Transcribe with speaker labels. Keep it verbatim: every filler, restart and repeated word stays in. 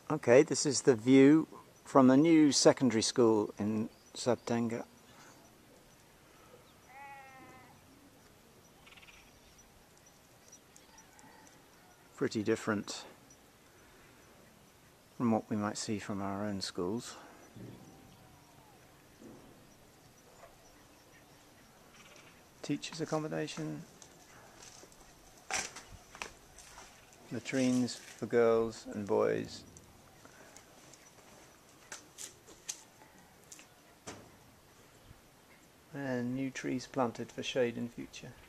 Speaker 1: Okay, this is the view from the new secondary school in Sabtenga. Pretty different from what we might see from our own schools. Teachers' accommodation, latrines for girls and boys, and new trees planted for shade in future.